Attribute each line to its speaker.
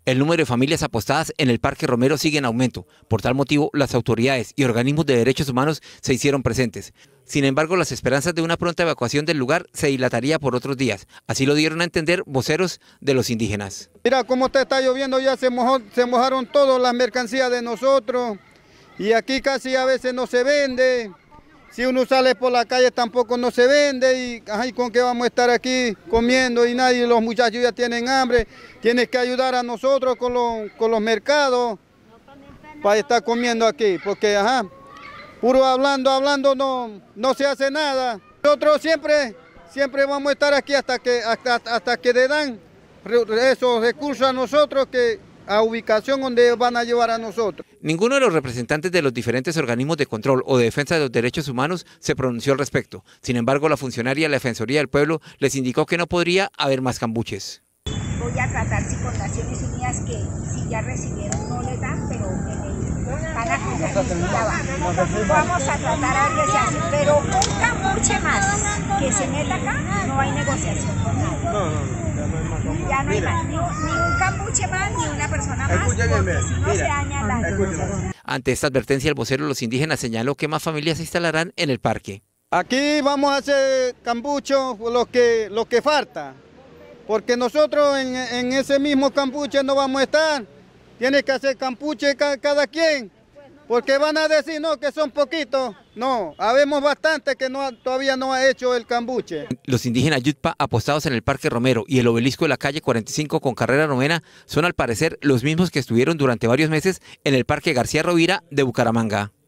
Speaker 1: El número de familias apostadas en el Parque Romero sigue en aumento. Por tal motivo, las autoridades y organismos de derechos humanos se hicieron presentes. Sin embargo, las esperanzas de una pronta evacuación del lugar se dilataría por otros días. Así lo dieron a entender voceros de los indígenas.
Speaker 2: Mira cómo está lloviendo, ya se mojaron todas las mercancías de nosotros y aquí casi a veces no se vende. Si uno sale por la calle tampoco no se vende y ay, ¿con qué vamos a estar aquí comiendo? Y nadie, los muchachos ya tienen hambre. Tienes que ayudar a nosotros con los mercados para estar comiendo aquí, porque puro hablando no se hace nada. Nosotros siempre vamos a estar aquí hasta que le dan esos recursos a nosotros a ubicación donde van a llevar a nosotros.
Speaker 1: Ninguno de los representantes de los diferentes organismos de control o de defensa de los derechos humanos se pronunció al respecto. Sin embargo, la funcionaria de la Defensoría del Pueblo les indicó que no podría haber más cambuches.
Speaker 3: Voy a tratar si con Naciones Unidas, que si ya recibieron no les dan, pero van a coger, vamos a tratar a ver qué se hace. Pero un cambuche más que se meta acá, no hay negociación con nada. Ya no hay más, ni un cambuche más, ni una persona más, porque si no se dañan las negociaciones.
Speaker 1: Ante esta advertencia, el vocero de los indígenas señaló que más familias se instalarán en el parque.
Speaker 2: Aquí vamos a hacer cambuchos lo que falta, porque nosotros en ese mismo cambuche no vamos a estar. Tiene que hacer cambuche cada quien, porque van a decir no, que son poquitos. No, habemos bastante que todavía no ha hecho el cambuche.
Speaker 1: Los indígenas Yutpa apostados en el Parque Romero y el obelisco de la calle 45 con carrera novena son al parecer los mismos que estuvieron durante varios meses en el Parque García Rovira de Bucaramanga.